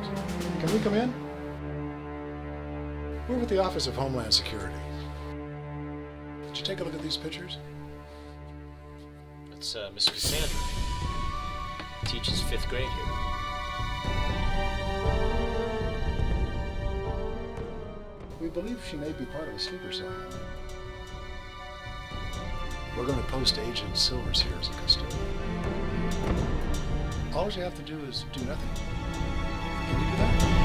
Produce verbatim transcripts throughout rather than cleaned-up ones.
Can we come in? We're with the Office of Homeland Security. Did you take a look at these pictures? It's uh, Miss Cassandra. Teaches fifth grade here. We believe she may be part of a sleeper cell. We're going to post Agent Silvers here as a custodian. All you have to do is do nothing. Can you do that?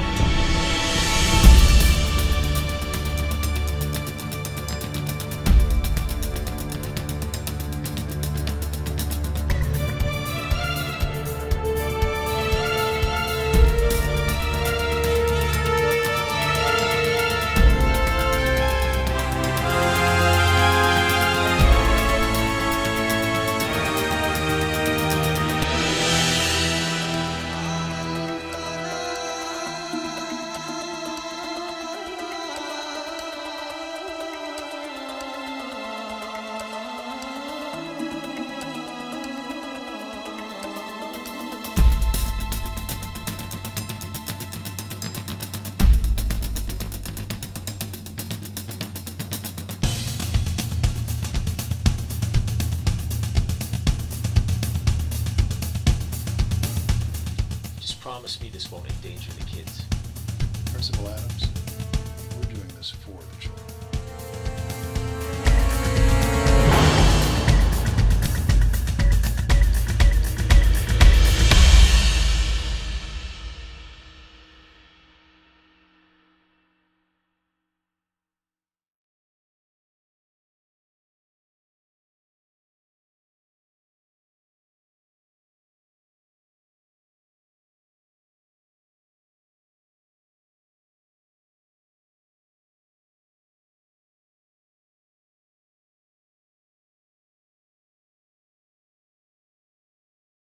Promise me this won't endanger the kids. Principal Adams, we're doing this for the children.